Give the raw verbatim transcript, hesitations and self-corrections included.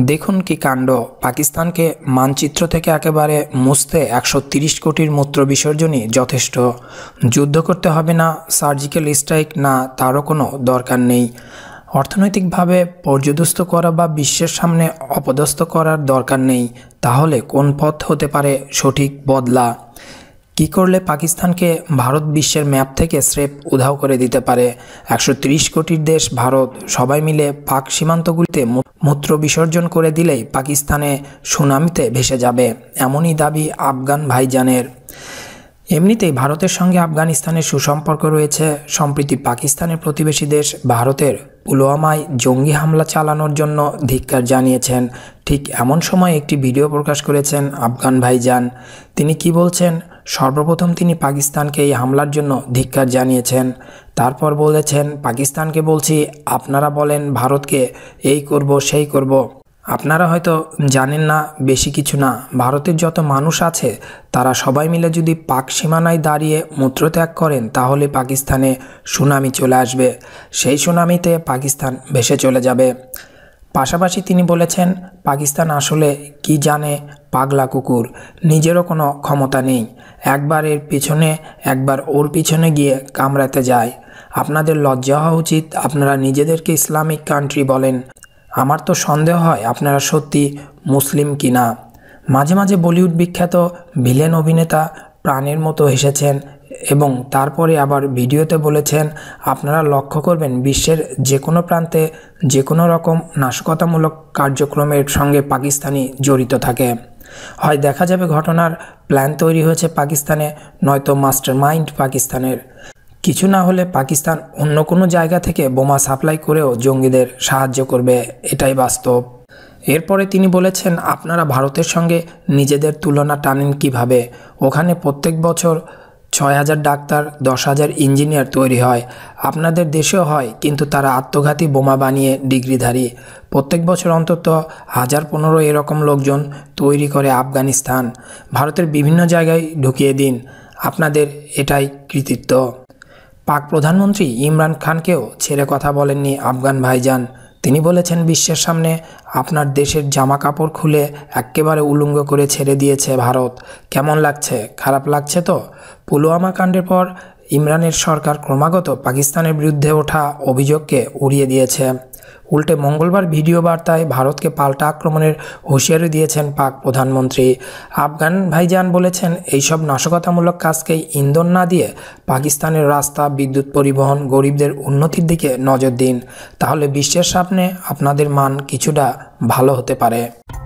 দেখুন কি কাণ্ড, পাকিস্তানকে মানচিত্র থেকে একেবারে মুছতে একশো তিরিশ কোটির মূত্র বিসর্জনই যথেষ্ট। যুদ্ধ করতে হবে না, সার্জিক্যাল স্ট্রাইক না, তারও কোনো দরকার নেই। অর্থনৈতিকভাবে পর্যদস্ত করা বা বিশ্বের সামনে অপদস্থ করার দরকার নেই। তাহলে কোন পথ হতে পারে সঠিক বদলা? কী করলে পাকিস্তানকে ভারত বিশ্বের ম্যাপ থেকে স্রেফ উধাও করে দিতে পারে? একশো তিরিশ কোটির দেশ ভারত সবাই মিলে পাক সীমান্তগুলিতে মূত্র বিসর্জন করে দিলেই পাকিস্তানে সুনামিতে ভেসে যাবে, এমনই দাবি আফগান ভাইজানের। এমনিতেই ভারতের সঙ্গে আফগানিস্তানের সুসম্পর্ক রয়েছে। সম্প্রতি পাকিস্তানের প্রতিবেশী দেশ ভারতের পুলওয়ামায় জঙ্গি হামলা চালানোর জন্য ধিক্কার জানিয়েছেন। ঠিক এমন সময় একটি ভিডিও প্রকাশ করেছেন আফগান ভাইজান। তিনি কি বলছেন? সর্বপ্রথম তিনি পাকিস্তানকে এই হামলার জন্য ধিক্কার জানিয়েছেন। তারপর বলেছেন, পাকিস্তানকে বলছি, আপনারা বলেন ভারতকে এই করব সেই করব, আপনারা হয়তো জানেন না, বেশি কিছু না। ভারতের যত মানুষ আছে তারা সবাই মিলে যদি পাক সীমানায় দাঁড়িয়ে মূত্রত্যাগ করেন তাহলে পাকিস্তানে সুনামি চলে আসবে, সেই সুনামিতে পাকিস্তান ভেসে চলে যাবে। পাশাপাশি তিনি বলেছেন, পাকিস্তান আসলে কি জানে? পাগলা কুকুর, নিজেরও কোনো ক্ষমতা নেই, একবার এর পিছনে একবার ওর পিছনে গিয়ে কামড়াতে যায়। আপনাদের লজ্জা হওয়া উচিত, আপনারা নিজেদেরকে ইসলামিক কান্ট্রি বলেন। আমার তো সন্দেহ হয় আপনারা সত্যি মুসলিম কি না। মাঝে মাঝে বলিউড বিখ্যাত ভিলেন অভিনেতা প্রাণের মতো হেসেছেন এবং তারপরে আবার ভিডিওতে বলেছেন, আপনারা লক্ষ্য করবেন বিশ্বের যে কোনো প্রান্তে যে কোনো রকম নাশকতামূলক কার্যক্রমের সঙ্গে পাকিস্তানি জড়িত থাকে। হয় দেখা যাবে ঘটনার প্ল্যান তৈরি হয়েছে পাকিস্তানে, নয়তো মাস্টার মাইন্ড পাকিস্তানের। কিছু না হলে পাকিস্তান অন্য কোনো জায়গা থেকে বোমা সাপ্লাই করেও জঙ্গিদের সাহায্য করবে, এটাই বাস্তব। এরপরে তিনি বলেছেন, আপনারা ভারতের সঙ্গে নিজেদের তুলনা টানেন কিভাবে? ওখানে প্রত্যেক বছর ছয় হাজার ডাক্তার, দশ হাজার ইঞ্জিনিয়ার তৈরি হয়। আপনাদের দেশেও হয়, কিন্তু তারা আত্মঘাতী বোমা বানিয়ে ডিগ্রিধারী। প্রত্যেক বছর অন্তত হাজার পনেরো এরকম লোকজন তৈরি করে আফগানিস্তান। ভারতের বিভিন্ন জায়গায় ঢুকিয়ে দিন, আপনাদের এটাই কৃতিত্ব। পাক প্রধানমন্ত্রী ইমরান খানকেও ছেড়ে কথা বলেননি আফগান ভাইজান। তিনি বলেছেন, বিশ্বের সামনে আপনার দেশের জামা কাপড় খুলে একেবারে উলঙ্গ করে ছেড়ে দিয়েছে ভারত। কেমন লাগছে? খারাপ লাগছে তো? পুলওয়ামা কাণ্ডের পর ইমরানের সরকার ক্রমাগত পাকিস্তানের বিরুদ্ধে ওঠা অভিযোগকে উড়িয়ে দিয়েছে। উল্টে মঙ্গলবার ভিডিও বার্তায় ভারতকে পাল্টা আক্রমণের হুঁশিয়ারি দিয়েছেন পাক প্রধানমন্ত্রী। আফগান ভাইজান বলেছেন, এইসব নাশকতামূলক কাজকেই ইন্ধন না দিয়ে পাকিস্তানের রাস্তা, বিদ্যুৎ পরিবহন, গরিবদের উন্নতির দিকে নজর দিন, তাহলে বিশ্বের সামনে আপনাদের মান কিছুটা ভালো হতে পারে।